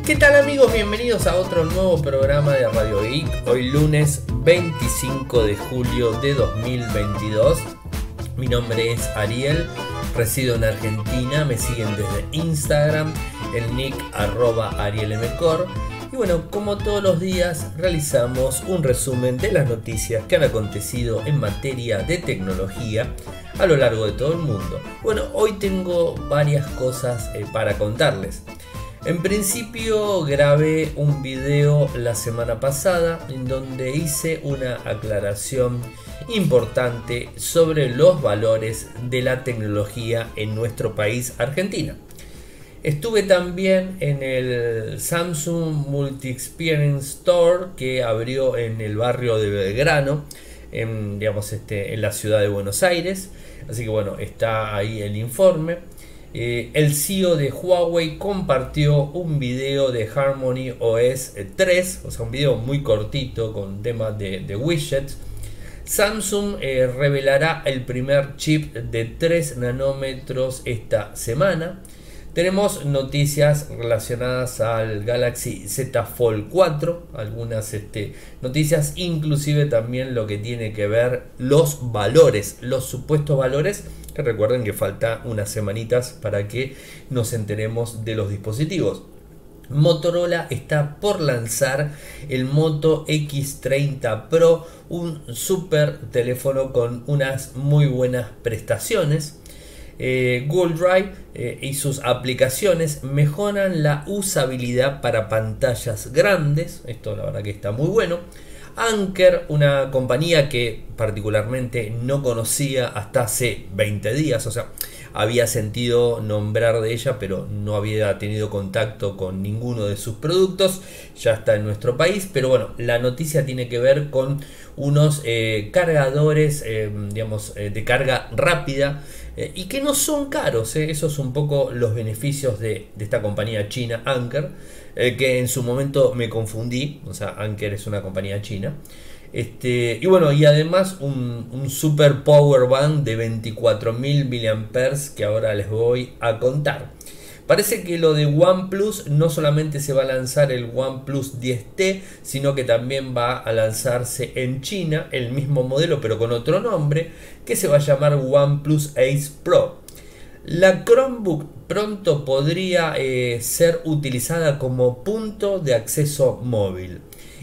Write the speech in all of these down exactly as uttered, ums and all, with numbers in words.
¿Qué tal amigos? Bienvenidos a otro nuevo programa de Radio Geek. Hoy lunes veinticinco de julio de dos mil veintidós. Mi nombre es Ariel, resido en Argentina, me siguen desde Instagram, el nick arroba arielmcor. Y bueno, como todos los días realizamos un resumen de las noticias que han acontecido en materia de tecnología a lo largo de todo el mundo. Bueno, hoy tengo varias cosas eh, para contarles. En principio grabé un video la semana pasada en donde hice una aclaración importante sobre los valores de la tecnología en nuestro país, Argentina. Estuve también en el Samsung Multi Experience Store que abrió en el barrio de Belgrano, en, digamos, este, en la ciudad de Buenos Aires. Así que bueno, está ahí el informe. Eh, el C E O de Huawei compartió un video de Harmony O S tres, o sea, un video muy cortito con temas de, de widgets. Samsung eh, revelará el primer chip de tres nanómetros esta semana. Tenemos noticias relacionadas al Galaxy Z Fold cuatro, algunas este, noticias, inclusive también lo que tiene que ver los valores, los supuestos valores, que recuerden que falta unas semanitas para que nos enteremos de los dispositivos. Motorola está por lanzar el Moto X treinta Pro, un super teléfono con unas muy buenas prestaciones. Eh, Google Drive eh, y sus aplicaciones mejoran la usabilidad para pantallas grandes. Esto la verdad que está muy bueno. Anker, una compañía que particularmente no conocía hasta hace veinte días, o sea, había sentido nombrar de ella, pero no había tenido contacto con ninguno de sus productos. Ya está en nuestro país, pero bueno, la noticia tiene que ver con unos eh, cargadores, eh, digamos, eh, de carga rápida, eh, y que no son caros, eh. Esos son un poco los beneficios de, de esta compañía china, Anker, eh, que en su momento me confundí, o sea, Anker es una compañía china. Este, y bueno, y además un, un super power bank de veinticuatro mil miliamperios hora que ahora les voy a contar. Parece que lo de OnePlus no solamente se va a lanzar el OnePlus diez T, sino que también va a lanzarse en China el mismo modelo pero con otro nombre, que se va a llamar OnePlus Ace Pro. La Chromebook pronto podría eh, ser utilizada como punto de acceso móvil.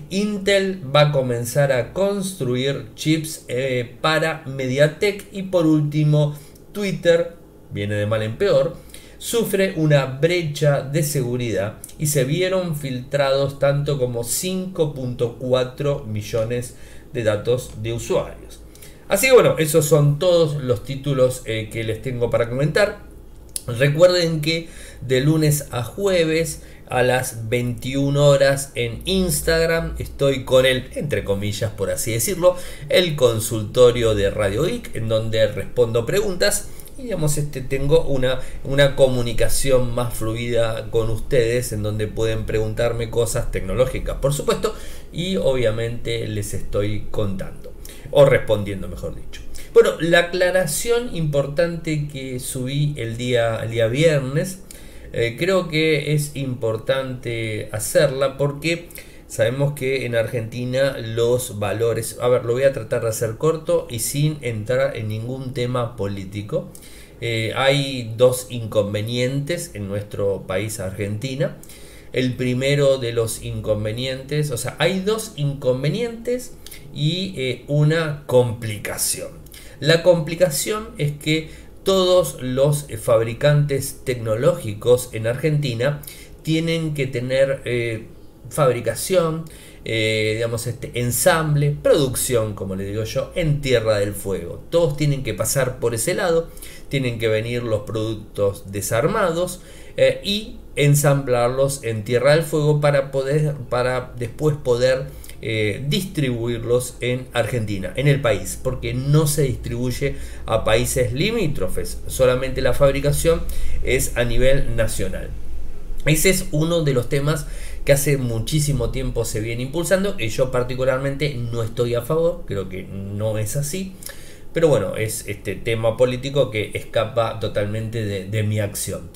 Intel va a comenzar a construir chips eh, para MediaTek. Y por último, Twitter, viene de mal en peor, sufre una brecha de seguridad y se vieron filtrados tanto como cinco punto cuatro millones de datos de usuarios. Así que bueno, esos son todos los títulos eh, que les tengo para comentar. Recuerden que de lunes a jueves a las veintiuna horas en Instagram estoy con el, entre comillas por así decirlo, el consultorio de Radio Geek, en donde respondo preguntas y digamos, este, tengo una, una comunicación más fluida con ustedes, en donde pueden preguntarme cosas tecnológicas, por supuesto, y obviamente les estoy contando, o respondiendo mejor dicho. Bueno, la aclaración importante que subí el día, el día viernes, eh, creo que es importante hacerla porque sabemos que en Argentina los valores, a ver, lo voy a tratar de hacer corto y sin entrar en ningún tema político. Eh, hay dos inconvenientes en nuestro país, Argentina. El primero de los inconvenientes, o sea, hay dos inconvenientes y eh, una complicación. La complicación es que todos los fabricantes tecnológicos en Argentina tienen que tener eh, fabricación, eh, digamos, este ensamble, producción, como le digo yo, en Tierra del Fuego. Todos tienen que pasar por ese lado, tienen que venir los productos desarmados eh, y ensamblarlos en Tierra del Fuego para poder, para después poder Eh, distribuirlos en Argentina, en el país, porque no se distribuye a países limítrofes, solamente la fabricación es a nivel nacional. Ese es uno de los temas que hace muchísimo tiempo se viene impulsando y yo particularmente no estoy a favor, creo que no es así, pero bueno, es este tema político que escapa totalmente de, de mi acción.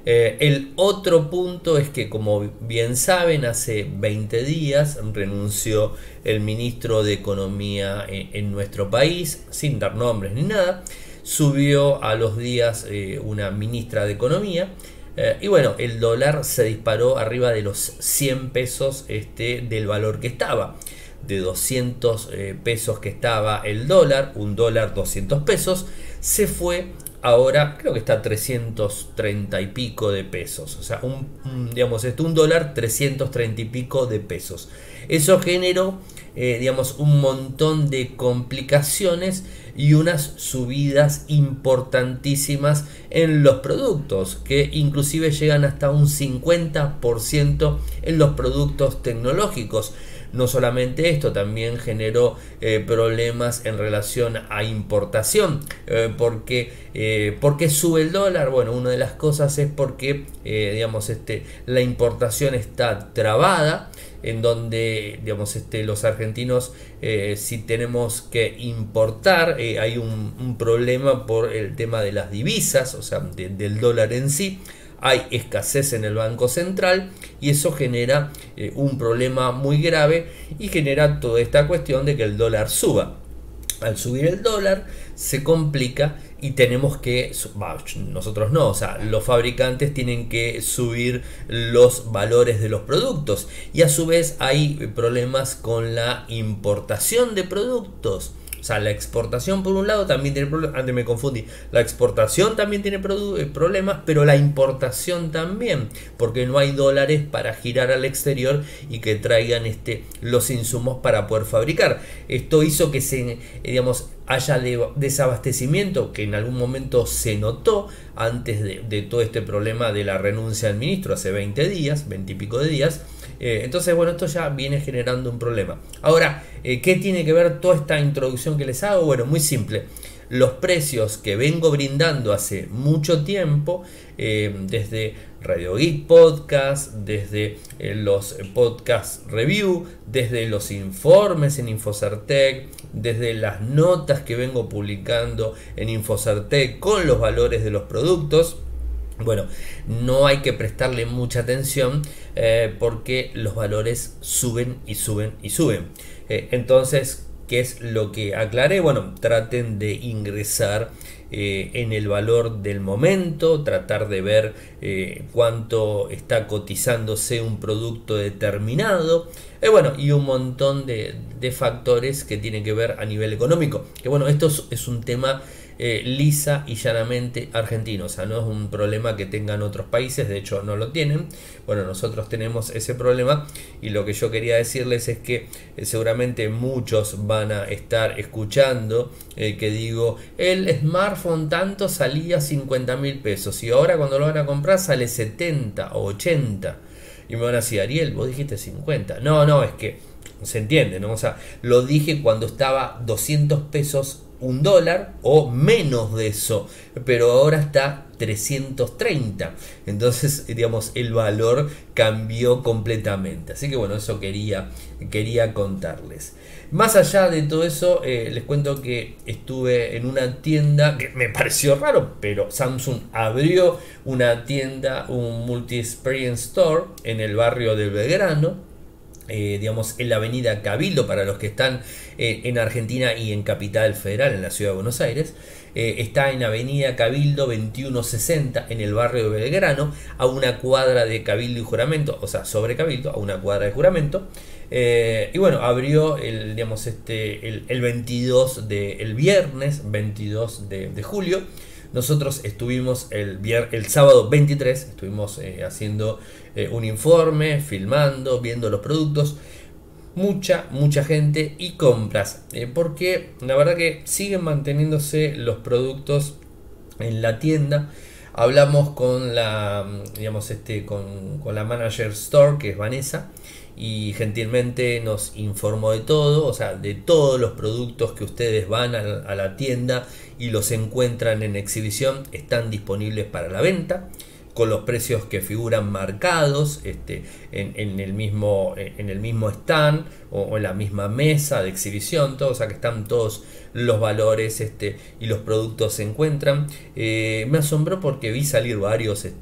Eh, el otro punto es que, como bien saben, hace veinte días renunció el ministro de Economía en, en nuestro país, sin dar nombres ni nada. Subió a los días eh, una ministra de Economía. Eh, y bueno, el dólar se disparó arriba de los cien pesos este, del valor que estaba. De doscientos eh, pesos que estaba el dólar, un dólar doscientos pesos, se fue ahora, creo que está a trescientos treinta y pico de pesos. O sea, un, un, digamos, esto, un dólar trescientos treinta y pico de pesos. Eso generó, eh, digamos, un montón de complicaciones y unas subidas importantísimas en los productos, que inclusive llegan hasta un cincuenta por ciento en los productos tecnológicos. No solamente esto, también generó eh, problemas en relación a importación. Eh, porque, eh, ¿Por qué sube el dólar? Bueno, una de las cosas es porque eh, digamos, este, la importación está trabada, en donde digamos, este, los argentinos, eh, si tenemos que importar, eh, hay un, un problema por el tema de las divisas, o sea, de, del dólar en sí. Hay escasez en el Banco Central y eso genera eh, un problema muy grave y genera toda esta cuestión de que el dólar suba. Al subir el dólar se complica y tenemos que, nosotros no, o sea, los fabricantes tienen que subir los valores de los productos y a su vez hay problemas con la importación de productos. O sea, la exportación por un lado también tiene problemas, antes me confundí, la exportación también tiene problemas, pero la importación también, porque no hay dólares para girar al exterior y que traigan este, los insumos para poder fabricar. Esto hizo que se, digamos, haya desabastecimiento, que en algún momento se notó antes de, de todo este problema de la renuncia del ministro hace veinte días, veinte y pico de días. Eh, entonces, bueno, esto ya viene generando un problema. Ahora, eh, ¿qué tiene que ver toda esta introducción que les hago? Bueno, muy simple. Los precios que vengo brindando hace mucho tiempo, eh, desde Radio Geek Podcast, desde eh, los podcast review, desde los informes en Infocertec, desde las notas que vengo publicando en Infocertec con los valores de los productos. Bueno, no hay que prestarle mucha atención eh, porque los valores suben y suben y suben. Eh, entonces, ¿qué es lo que aclaré? Bueno, traten de ingresar eh, en el valor del momento, tratar de ver eh, cuánto está cotizándose un producto determinado. Eh, bueno, y un montón de, de factores que tienen que ver a nivel económico. Que bueno, esto es, es un tema Eh, lisa y llanamente argentino, o sea, no es un problema que tengan otros países, de hecho no lo tienen. Bueno, nosotros tenemos ese problema y lo que yo quería decirles es que eh, seguramente muchos van a estar escuchando eh, que digo, el smartphone tanto salía cincuenta mil pesos y ahora cuando lo van a comprar sale setenta o ochenta y me van a decir, Ariel, vos dijiste cincuenta. No, no, es que se entiende, ¿no? O sea, lo dije cuando estaba doscientos pesos un dólar o menos de eso, pero ahora está trescientos treinta, entonces digamos el valor cambió completamente. Así que bueno, eso quería, quería contarles. Más allá de todo eso, eh, les cuento que estuve en una tienda que me pareció raro, pero Samsung abrió una tienda, un multi-experience store en el barrio del Belgrano. Eh, digamos en la avenida Cabildo para los que están eh, en Argentina y en Capital Federal, en la ciudad de Buenos Aires. Eh, está en avenida Cabildo veintiuno sesenta en el barrio de Belgrano, a una cuadra de Cabildo y Juramento, o sea, sobre Cabildo, a una cuadra de Juramento. Eh, y bueno, abrió el, digamos, este, el, el veintidós de, el viernes veintidós de, de julio. Nosotros estuvimos el, vier- el sábado veintitrés, estuvimos eh, haciendo eh, un informe, filmando, viendo los productos. Mucha, mucha gente y compras. Eh, porque la verdad que siguen manteniéndose los productos en la tienda. Hablamos con la, digamos, este, con, con la manager store, que es Vanessa, y gentilmente nos informó de todo, o sea, de todos los productos que ustedes van a la, a la tienda y los encuentran en exhibición, están disponibles para la venta, con los precios que figuran marcados este, en, en, el mismo, en el mismo stand o, o en la misma mesa de exhibición, todo, o sea que están todos los valores este, y los productos se encuentran. Eh, me asombró porque vi salir varios este,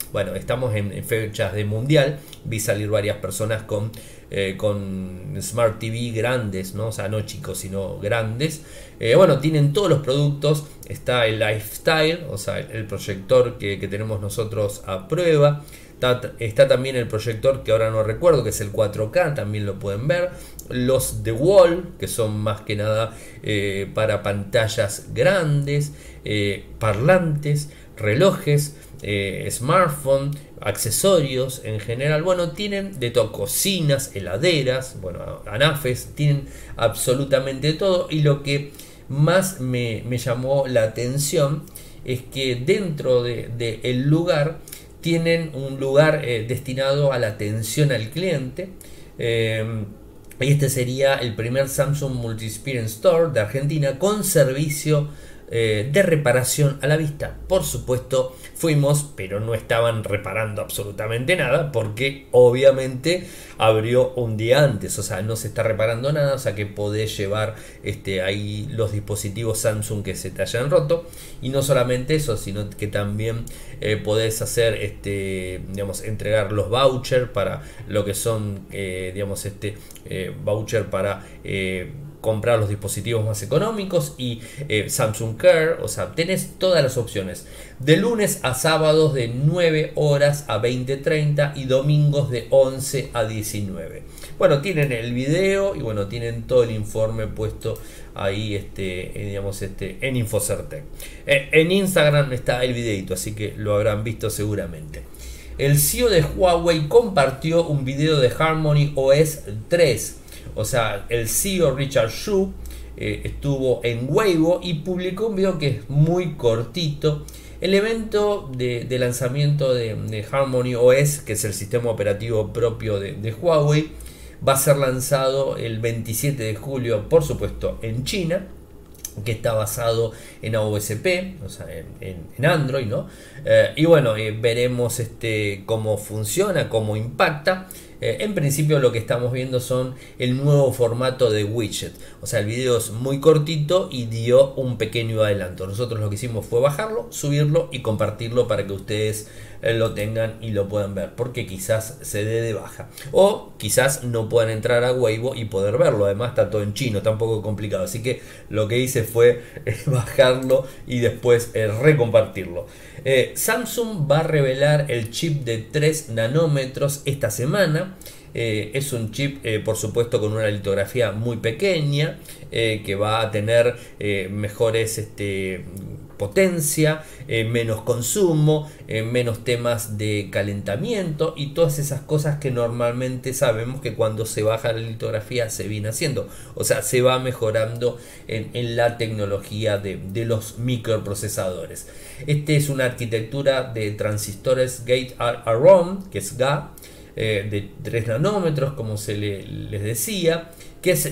bueno, estamos en fechas de mundial, vi salir varias personas con, eh, con Smart T V grandes, ¿no? O sea, no chicos, sino grandes. Eh, bueno, tienen todos los productos, está el Lifestyle, o sea, el proyector que, que tenemos nosotros a prueba. Está, está también el proyector que ahora no recuerdo, que es el cuatro K, también lo pueden ver. Los The Wall, que son más que nada eh, para pantallas grandes, eh, parlantes, relojes, eh, smartphone, accesorios en general. Bueno, tienen de todo, cocinas, heladeras, bueno, anafes, tienen absolutamente todo. Y lo que más me, me llamó la atención es que dentro del de, de lugar tienen un lugar eh, destinado a la atención al cliente. Eh, este sería el primer Samsung Multi-Experience Store de Argentina con servicio eh, de reparación a la vista. Por supuesto, fuimos, pero no estaban reparando absolutamente nada porque obviamente abrió un día antes, o sea, no se está reparando nada, o sea que podés llevar este, ahí los dispositivos Samsung que se te hayan roto. Y no solamente eso, sino que también eh, podés hacer, este, digamos, entregar los vouchers para lo que son, eh, digamos, este eh, voucher para eh, comprar los dispositivos más económicos y eh, Samsung Care, o sea, tenés todas las opciones. De lunes a sábados de nueve horas a veinte treinta y domingos de once a diecinueve. Bueno, tienen el video y bueno, tienen todo el informe puesto ahí, este, digamos, este, en Infocertec. Eh, en Instagram está el videito, así que lo habrán visto seguramente. El C E O de Huawei compartió un video de Harmony O S tres. O sea, el C E O Richard Xu eh, estuvo en Weibo y publicó un video que es muy cortito. El evento de, de lanzamiento de, de Harmony O S, que es el sistema operativo propio de, de Huawei, va a ser lanzado el veintisiete de julio, por supuesto, en China, que está basado en A O S P, o sea, en, en, en Android, ¿no? Eh, y bueno, eh, veremos este, cómo funciona, cómo impacta. Eh, en principio lo que estamos viendo son el nuevo formato de widget. O sea, el video es muy cortito y dio un pequeño adelanto. Nosotros lo que hicimos fue bajarlo, subirlo y compartirlo para que ustedes eh, lo tengan y lo puedan ver. Porque quizás se dé de baja. O quizás no puedan entrar a Weibo y poder verlo. Además está todo en chino, está un poco complicado. Así que lo que hice fue eh, bajarlo y después eh, recompartirlo. Eh, Samsung va a revelar el chip de tres nanómetros esta semana. Eh, es un chip, eh, por supuesto, con una litografía muy pequeña, eh, que va a tener eh, mejores este, potencia, eh, menos consumo, eh, menos temas de calentamiento y todas esas cosas que normalmente sabemos que cuando se baja la litografía se viene haciendo. O sea, se va mejorando en, en la tecnología de, de los microprocesadores. Este es una arquitectura de transistores Gate All-Around, que es G A, eh, de tres nanómetros, como se le, les decía, que es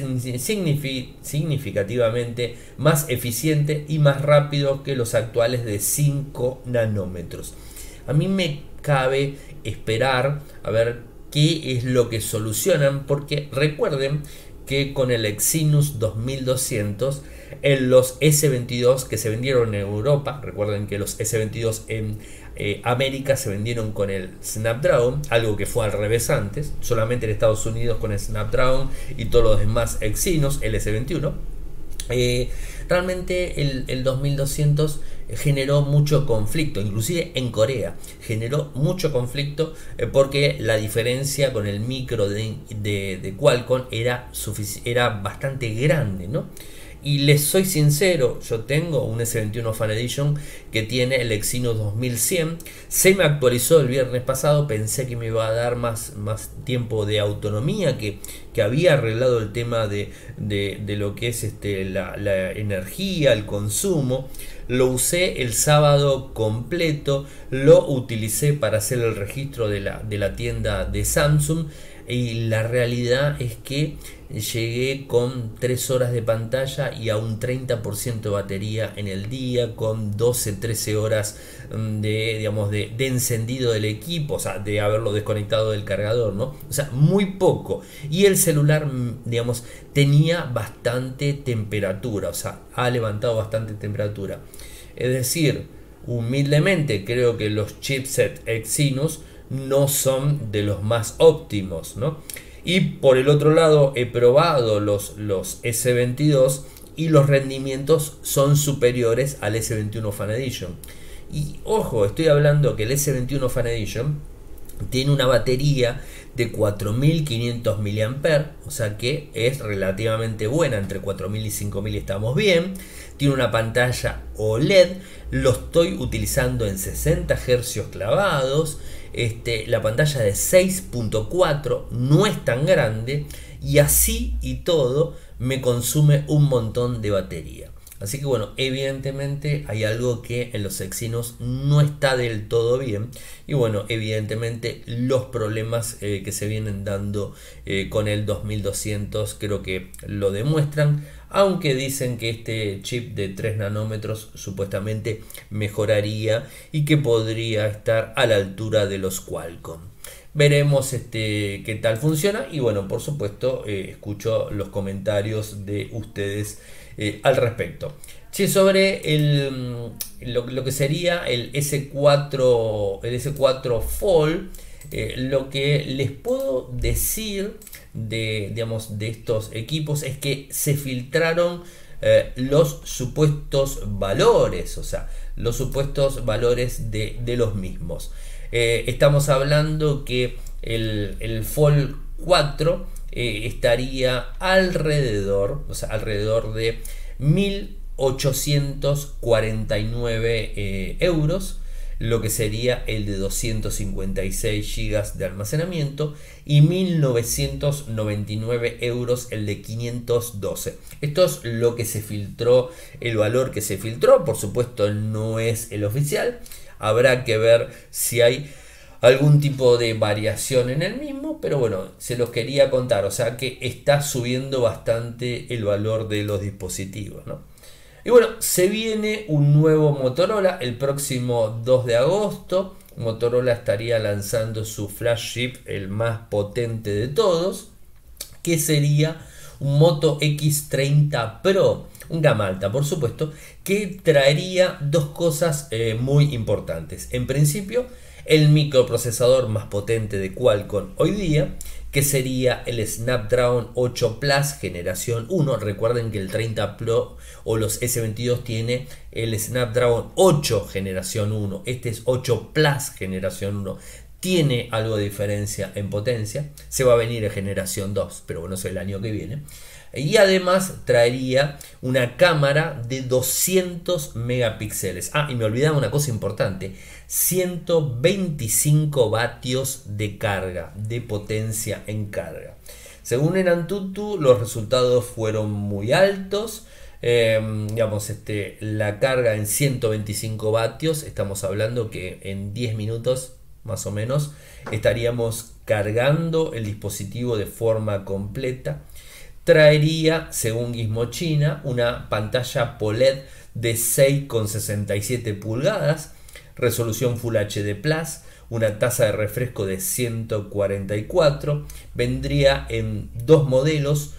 significativamente más eficiente y más rápido que los actuales de cinco nanómetros. A mí me cabe esperar a ver qué es lo que solucionan, porque recuerden que con el Exynos dos mil doscientos, en los S veintidós que se vendieron en Europa, recuerden que los S veintidós en eh, América se vendieron con el Snapdragon, algo que fue al revés antes, solamente en Estados Unidos con el Snapdragon y todos los demás Exynos, el S veintiuno. Eh, realmente el, el dos mil doscientos generó mucho conflicto, inclusive en Corea generó mucho conflicto, eh, porque la diferencia con el micro de, de, de Qualcomm era, era bastante grande, ¿no? Y les soy sincero, yo tengo un S veintiuno Fan Edition que tiene el Exynos dos mil cien. Se me actualizó el viernes pasado, pensé que me iba a dar más, más tiempo de autonomía, que, que había arreglado el tema de, de, de lo que es este, la, la energía, el consumo. Lo usé el sábado completo, lo utilicé para hacer el registro de la, de la tienda de Samsung. Y la realidad es que llegué con tres horas de pantalla y a un treinta por ciento de batería en el día, con doce trece horas de, digamos, de, de encendido del equipo, o sea, de haberlo desconectado del cargador, ¿no? O sea, muy poco. Y el celular, digamos, tenía bastante temperatura, o sea, ha levantado bastante temperatura. Es decir, Humildemente creo que los chipset Exynos no son de los más óptimos, ¿no? Y por el otro lado he probado los, los ese veintidós y los rendimientos son superiores al ese veintiuno Fan Edition. Y ojo, estoy hablando que el ese veintiuno Fan Edition tiene una batería de cuatro mil quinientos miliamperios hora, o sea que es relativamente buena, entre cuatro mil y cinco mil estamos bien. Tiene una pantalla O L E D, lo estoy utilizando en sesenta hercios clavados. Este, la pantalla de seis punto cuatro no es tan grande y así y todo me consume un montón de batería. Así que bueno, evidentemente hay algo que en los Exynos no está del todo bien. Y bueno, evidentemente los problemas eh, que se vienen dando eh, con el dos mil doscientos creo que lo demuestran. Aunque dicen que este chip de tres nanómetros supuestamente mejoraría y que podría estar a la altura de los Qualcomm. Veremos este, qué tal funciona y bueno, por supuesto eh, escucho los comentarios de ustedes eh, al respecto. Che, sobre el, lo, lo que sería el ese cuatro, el ese cuatro Fold, eh, lo que les puedo decir de, digamos, de estos equipos es que se filtraron eh, los supuestos valores, o sea, los supuestos valores de, de los mismos. Eh, estamos hablando que el, el Fold cuatro eh, estaría alrededor, o sea, alrededor de mil ochocientos cuarenta y nueve eh, euros, lo que sería el de doscientos cincuenta y seis gigas de almacenamiento, y mil novecientos noventa y nueve euros el de quinientos doce. Esto es lo que se filtró, el valor que se filtró, por supuesto no es el oficial, habrá que ver si hay algún tipo de variación en el mismo, pero bueno, se los quería contar, o sea que está subiendo bastante el valor de los dispositivos, ¿no? Y bueno, se viene un nuevo Motorola el próximo dos de agosto. Motorola estaría lanzando su flagship, el más potente de todos, que sería un Moto X treinta Pro, un gama alta por supuesto, que traería dos cosas eh, muy importantes. En principio, el microprocesador más potente de Qualcomm hoy día, que sería el Snapdragon ocho Plus generación uno. Recuerden que el treinta Pro o los ese veintidós tiene el Snapdragon ocho generación uno. Este es ocho Plus generación uno. Tiene algo de diferencia en potencia. Se va a venir en generación dos, pero bueno, eso es el año que viene. Y además traería una cámara de doscientos megapíxeles. Ah, y me olvidaba una cosa importante. ciento veinticinco vatios de carga, de potencia en carga. Según en Antutu, los resultados fueron muy altos. Eh, digamos, este, la carga en ciento veinticinco vatios, estamos hablando que en diez minutos más o menos estaríamos cargando el dispositivo de forma completa. Traería, según Gizmo China, una pantalla P O L E D de seis coma sesenta y siete pulgadas, resolución Full H D Plus, una tasa de refresco de ciento cuarenta y cuatro, vendría en dos modelos,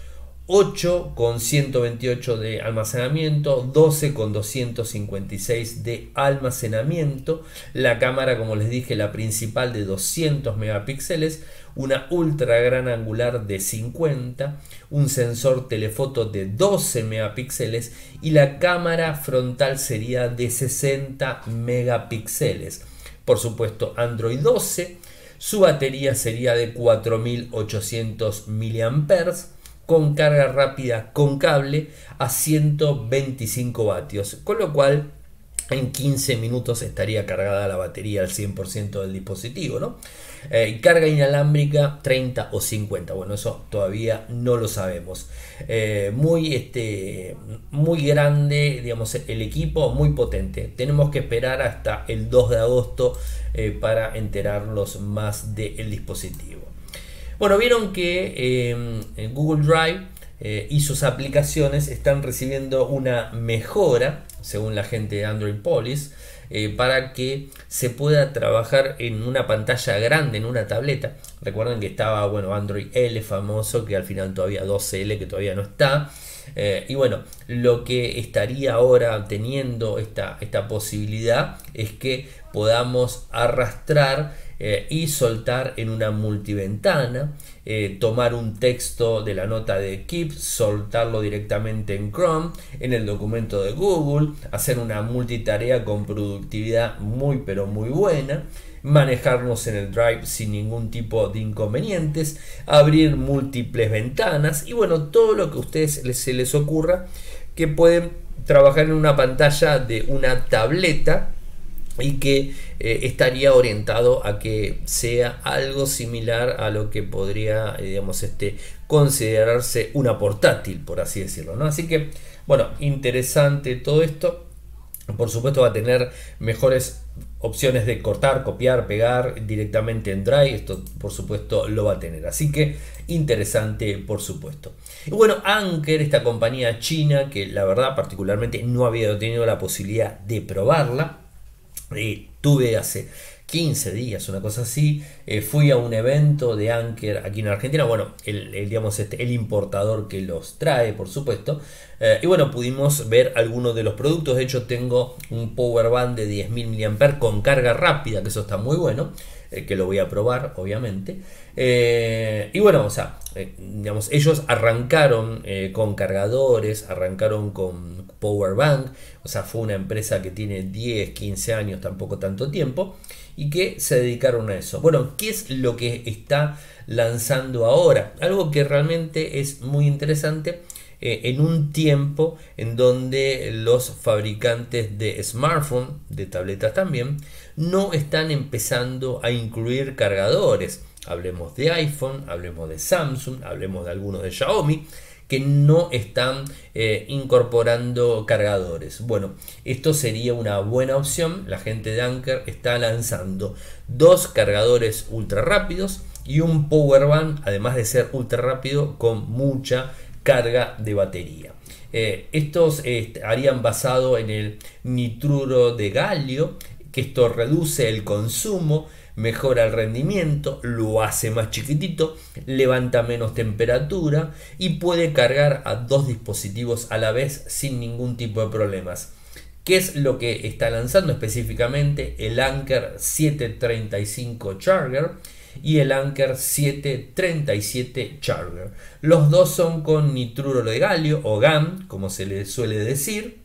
ocho con ciento veintiocho de almacenamiento, doce con doscientos cincuenta y seis de almacenamiento, la cámara, como les dije, la principal de doscientos megapíxeles, una ultra gran angular de cincuenta, un sensor telefoto de doce megapíxeles y la cámara frontal sería de sesenta megapíxeles. Por supuesto, Android doce, su batería sería de cuatro mil ochocientos miliamperios hora, con carga rápida con cable a ciento veinticinco vatios, con lo cual en quince minutos estaría cargada la batería al cien por ciento del dispositivo, ¿no? Eh, carga inalámbrica treinta o cincuenta, bueno, eso todavía no lo sabemos. Eh, muy, este, muy grande, digamos, el equipo, muy potente. Tenemos que esperar hasta el dos de agosto eh, para enterarnos más del dispositivo. Bueno, vieron que eh, en Google Drive eh, y sus aplicaciones están recibiendo una mejora, según la gente de Android Police, eh, para que se pueda trabajar en una pantalla grande, en una tableta. Recuerden que estaba, bueno, Android L famoso, que al final todavía doce L, que todavía no está. Eh, y bueno, lo que estaría ahora teniendo esta, esta posibilidad es que podamos arrastrar eh, y soltar en una multiventana, eh, tomar un texto de la nota de Keep, soltarlo directamente en Chrome, en el documento de Google, hacer una multitarea con productividad muy pero muy buena, manejarnos en el Drive sin ningún tipo de inconvenientes, abrir múltiples ventanas y bueno, todo lo que a ustedes les, se les ocurra, que pueden trabajar en una pantalla de una tableta y que eh, estaría orientado a que sea algo similar a lo que podría eh, digamos, este, considerarse una portátil, por así decirlo, ¿no? Así que bueno, interesante todo esto. Por supuesto va a tener mejores opciones de cortar, copiar, pegar directamente en Drive. Esto por supuesto lo va a tener. Así que interesante por supuesto. Y bueno, Anker, esta compañía china que la verdad particularmente no había tenido la posibilidad de probarla. Eh, tuve hace quince días, una cosa así, eh, fui a un evento de Anker aquí en Argentina, bueno, el, el, digamos este, el importador que los trae, por supuesto, eh, y bueno, pudimos ver algunos de los productos. De hecho tengo un power bank de diez mil miliamperios hora con carga rápida, que eso está muy bueno, eh, que lo voy a probar, obviamente, eh, y bueno, o sea, eh, digamos, ellos arrancaron eh, con cargadores, arrancaron con power bank, o sea, fue una empresa que tiene diez, quince años, tampoco tanto tiempo, y que se dedicaron a eso. Bueno, ¿qué es lo que está lanzando ahora? Algo que realmente es muy interesante eh, en un tiempo en donde los fabricantes de smartphones, de tabletas también, no están empezando a incluir cargadores. Hablemos de iPhone, hablemos de Samsung, hablemos de algunos de Xiaomi, que no están eh, incorporando cargadores. Bueno, esto sería una buena opción. La gente de Anker está lanzando dos cargadores ultra rápidos y un power bank, además de ser ultra rápido, con mucha carga de batería. Eh, estos eh, harían basado en el nitruro de galio, que esto reduce el consumo, mejora el rendimiento, lo hace más chiquitito, levanta menos temperatura y puede cargar a dos dispositivos a la vez sin ningún tipo de problemas. ¿Qué es lo que está lanzando específicamente? El Anker setecientos treinta y cinco Charger y el Anker setecientos treinta y siete Charger. Los dos son con nitruro de galio o GaN, como se le suele decir,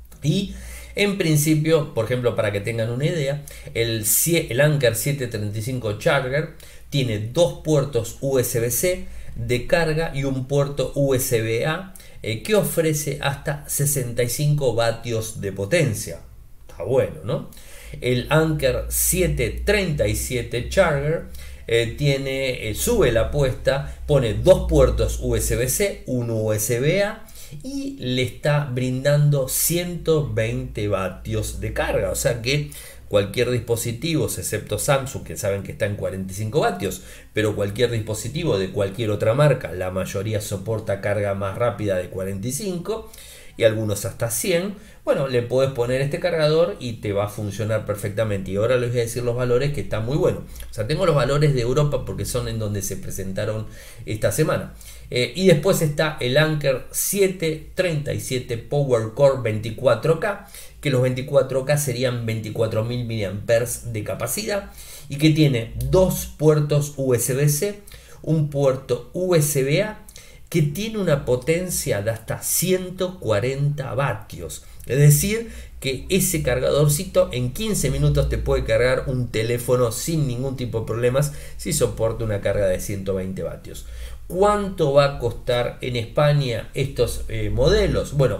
y en principio, por ejemplo, para que tengan una idea, el, el Anker setecientos treinta y cinco Charger tiene dos puertos U S B C de carga y un puerto U S B A eh, que ofrece hasta sesenta y cinco vatios de potencia. Está bueno, ¿no? El Anker setecientos treinta y siete Charger eh, tiene, eh, sube la apuesta, pone dos puertos U S B C, un U S B A, y le está brindando ciento veinte vatios de carga, o sea que cualquier dispositivo, excepto Samsung, que saben que está en cuarenta y cinco vatios, pero cualquier dispositivo de cualquier otra marca, la mayoría soporta carga más rápida de cuarenta y cinco y algunos hasta cien. Bueno, le puedes poner este cargador y te va a funcionar perfectamente. Y ahora les voy a decir los valores, que están muy buenos. O sea, tengo los valores de Europa porque son en donde se presentaron esta semana. Eh, y después está el Anker setecientos treinta y siete Power Core veinticuatro K, que los veinticuatro K serían veinticuatro mil miliamperios hora de capacidad y que tiene dos puertos U S B C, un puerto U S B A, que tiene una potencia de hasta ciento cuarenta vatios. Es decir, que ese cargadorcito en quince minutos te puede cargar un teléfono sin ningún tipo de problemas si soporta una carga de ciento veinte vatios. ¿Cuánto va a costar en España estos eh, modelos? Bueno,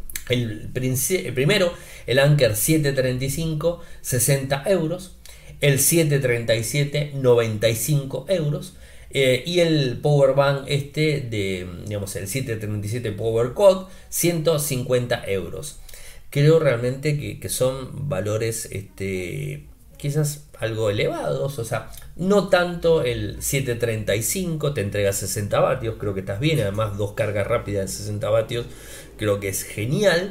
el, el primero, el Anker setecientos treinta y cinco, sesenta euros, el setecientos treinta y siete, noventa y cinco euros, eh, y el Power Bank este de, digamos, el setecientos treinta y siete Power Code, ciento cincuenta euros. Creo realmente que, que son valores este, quizás algo elevados, o sea, no tanto el setecientos treinta y cinco, te entrega sesenta vatios, creo que estás bien, además dos cargas rápidas de sesenta vatios, creo que es genial.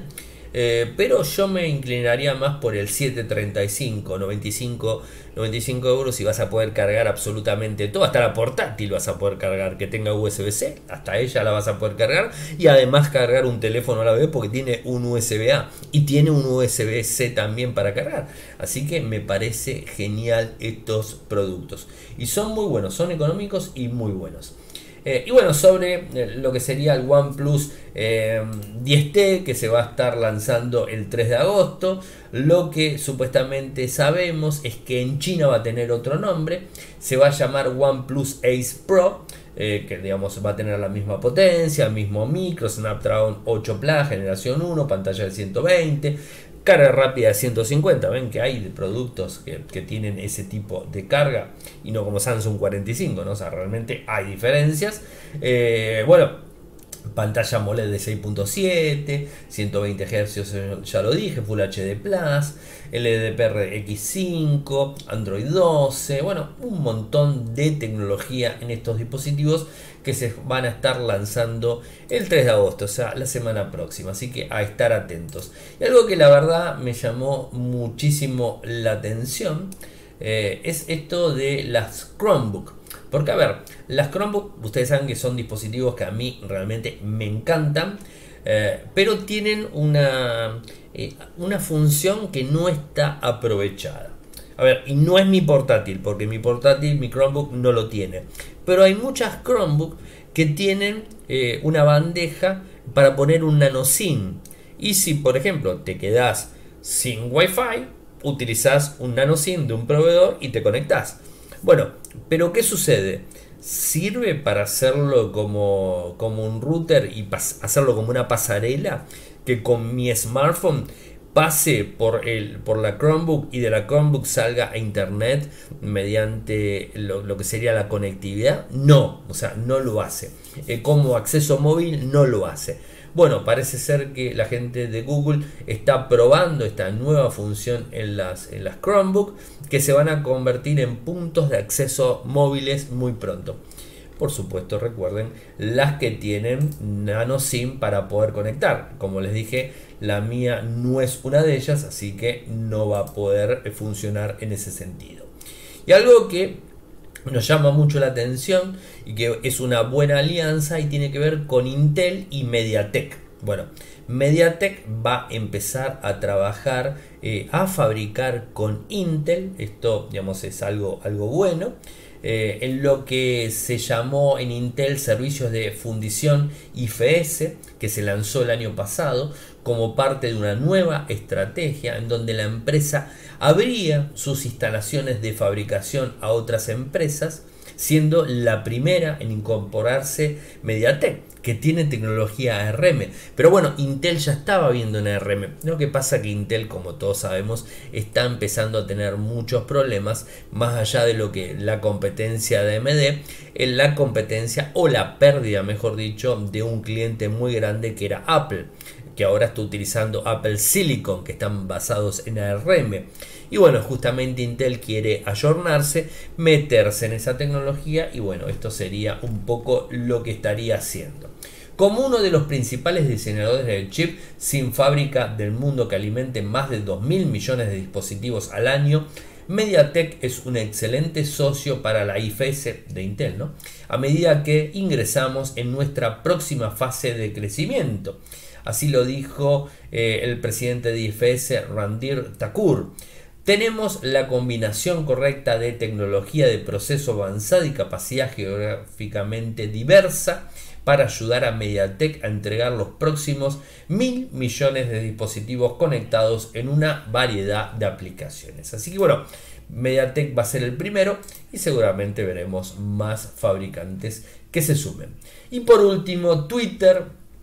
Eh, pero yo me inclinaría más por el setecientos treinta y cinco, noventa y cinco, noventa y cinco euros y vas a poder cargar absolutamente todo, hasta la portátil vas a poder cargar, que tenga U S B C, hasta ella la vas a poder cargar y además cargar un teléfono a la vez porque tiene un U S B A y tiene un U S B C también para cargar, así que me parece genial estos productos y son muy buenos, son económicos y muy buenos. Eh, y bueno, sobre eh, lo que sería el OnePlus eh, diez T, que se va a estar lanzando el tres de agosto, lo que supuestamente sabemos es que en China va a tener otro nombre, se va a llamar OnePlus Ace Pro, eh, que digamos va a tener la misma potencia, mismo micro, Snapdragon ocho Plus, generación uno, pantalla de ciento veinte, carga rápida de ciento cincuenta. Ven que hay productos que, que tienen ese tipo de carga y no como Samsung cuarenta y cinco, ¿no? O sea, realmente hay diferencias. Eh, bueno, pantalla AMOLED de seis punto siete, ciento veinte hercios, ya lo dije, Full H D Plus, L D P R X cinco, Android doce, bueno, un montón de tecnología en estos dispositivos que se van a estar lanzando el tres de agosto, o sea, la semana próxima, así que a estar atentos. Y algo que la verdad me llamó muchísimo la atención eh, es esto de las Chromebook. Porque a ver, las Chromebook, ustedes saben que son dispositivos que a mí realmente me encantan, eh, pero tienen una, eh, una función que no está aprovechada. A ver, y no es mi portátil, porque mi portátil, mi Chromebook no lo tiene. Pero hay muchas Chromebook que tienen eh, una bandeja para poner un nano SIM. Y si, por ejemplo, te quedas sin Wi-Fi, utilizas un nano SIM de un proveedor y te conectas. Bueno, pero ¿qué sucede? ¿Sirve para hacerlo como, como un router y hacerlo como una pasarela? Que con mi smartphone pase por, el, por la Chromebook y de la Chromebook salga a internet mediante lo, lo que sería la conectividad. No, o sea, no lo hace. Eh, como acceso móvil no lo hace. Bueno, parece ser que la gente de Google está probando esta nueva función en las, en las Chromebook que se van a convertir en puntos de acceso móviles muy pronto. Por supuesto, recuerden, las que tienen nano SIM para poder conectar. Como les dije, la mía no es una de ellas, así que no va a poder funcionar en ese sentido. Y algo que nos llama mucho la atención y que es una buena alianza y tiene que ver con Intel y MediaTek. Bueno, MediaTek va a empezar a trabajar, eh, a fabricar con Intel. Esto, digamos, es algo, algo bueno. Eh, en lo que se llamó en Intel Servicios de Fundición I F S, que se lanzó el año pasado como parte de una nueva estrategia en donde la empresa abría sus instalaciones de fabricación a otras empresas, siendo la primera en incorporarse MediaTek, que tiene tecnología A R M. Pero bueno, Intel ya estaba viendo en A R M. Lo que pasa que Intel, como todos sabemos, está empezando a tener muchos problemas, más allá de lo que la competencia de A M D, en la competencia o la pérdida, mejor dicho, de un cliente muy grande que era Apple, que ahora está utilizando Apple Silicon, que están basados en A R M. Y bueno, justamente Intel quiere ayornarse, meterse en esa tecnología y bueno, esto sería un poco lo que estaría haciendo. Como uno de los principales diseñadores del chip sin fábrica del mundo que alimente más de dos mil millones de dispositivos al año, MediaTek es un excelente socio para la I F S de Intel, ¿no? A medida que ingresamos en nuestra próxima fase de crecimiento. Así lo dijo eh, el presidente de I F S, Randhir Thakur. Tenemos la combinación correcta de tecnología de proceso avanzada y capacidad geográficamente diversa para ayudar a MediaTek a entregar los próximos mil millones de dispositivos conectados en una variedad de aplicaciones. Así que bueno, MediaTek va a ser el primero y seguramente veremos más fabricantes que se sumen. Y por último, Twitter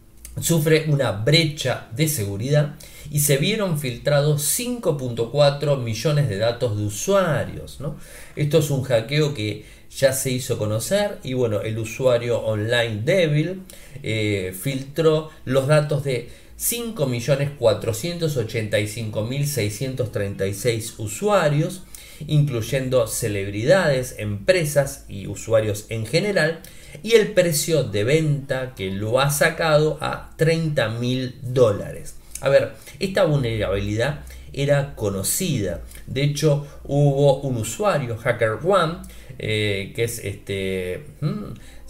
sufre una brecha de seguridad y se vieron filtrados cinco punto cuatro millones de datos de usuarios, ¿no? Esto es un hackeo que ya se hizo conocer y bueno, el usuario Online Devil eh, filtró los datos de cinco millones cuatrocientos ochenta y cinco mil seiscientos treinta y seis usuarios, incluyendo celebridades, empresas y usuarios en general, y el precio de venta que lo ha sacado a treinta mil dólares. A ver, esta vulnerabilidad era conocida. De hecho, hubo un usuario, HackerOne, eh, que es este hmm,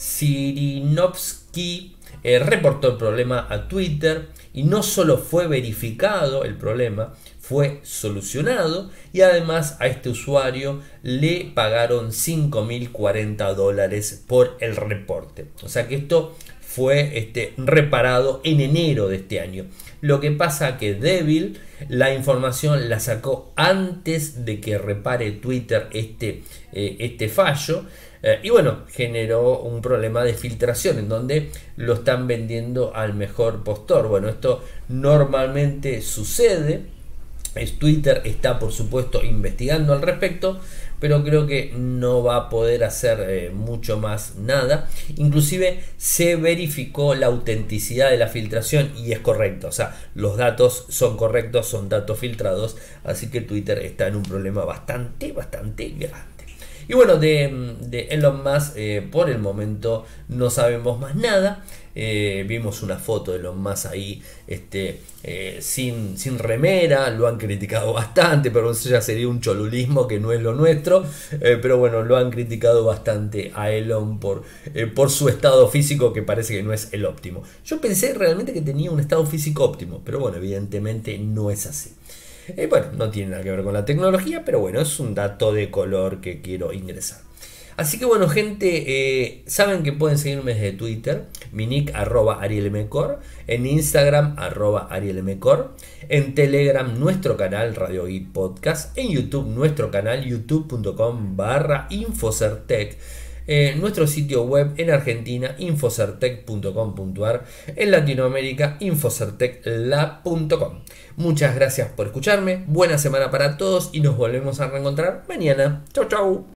Sirinovsky, eh, reportó el problema a Twitter y no solo fue verificado el problema, fue solucionado y además a este usuario le pagaron cinco mil cuarenta dólares por el reporte. O sea que esto fue este, reparado en enero de este año. Lo que pasa que Devil la información la sacó antes de que repare Twitter este, eh, este fallo. Eh, y bueno, generó un problema de filtración en donde lo están vendiendo al mejor postor. Bueno, esto normalmente sucede. Twitter está por supuesto investigando al respecto, pero creo que no va a poder hacer eh, mucho más nada. Inclusive se verificó la autenticidad de la filtración y es correcto, o sea, los datos son correctos, son datos filtrados, así que Twitter está en un problema bastante, bastante grande. Y bueno, de, de Elon Musk eh, por el momento no sabemos más nada. Eh, vimos una foto de Elon Musk ahí este, eh, sin, sin remera, lo han criticado bastante, pero eso ya sería un cholulismo que no es lo nuestro, eh, pero bueno, lo han criticado bastante a Elon por, eh, por su estado físico, que parece que no es el óptimo. Yo pensé realmente que tenía un estado físico óptimo, pero bueno, evidentemente no es así. Eh, bueno, no tiene nada que ver con la tecnología, pero bueno, es un dato de color que quiero ingresar. Así que bueno, gente, eh, saben que pueden seguirme desde Twitter, mi nick arroba arielmcor, en Instagram arroba arielmcor, en Telegram nuestro canal Radio Geek Podcast, en YouTube nuestro canal youtube punto com barra infocertec, eh, nuestro sitio web en Argentina infocertec punto com punto ar, en Latinoamérica infocerteclab punto com. Muchas gracias por escucharme, buena semana para todos y nos volvemos a reencontrar mañana. Chau chau.